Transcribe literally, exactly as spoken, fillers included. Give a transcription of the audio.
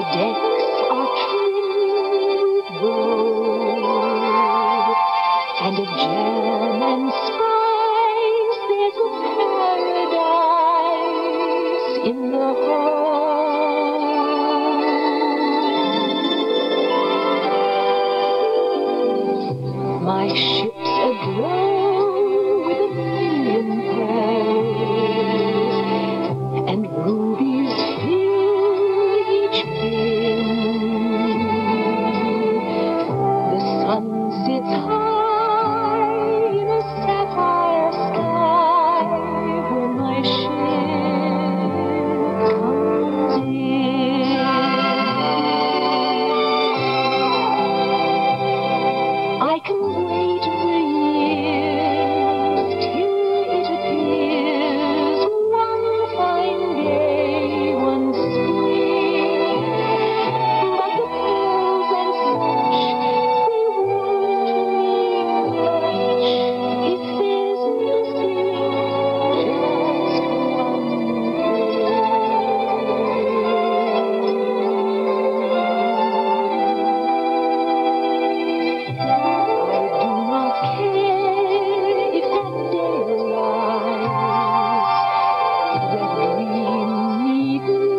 decks are trimmed with gold, and of jam and spice there's a paradise in the hold. My ship's aglow with a million pearls, and rubies fill each bin. The sun sits high in a sapphire sky when my ship comes in. I can wait the years till it appears one fine day, one spring. But the pearls and such, they won't mean much if there's nothing, just one thing. I do not care if that day arrives, that we need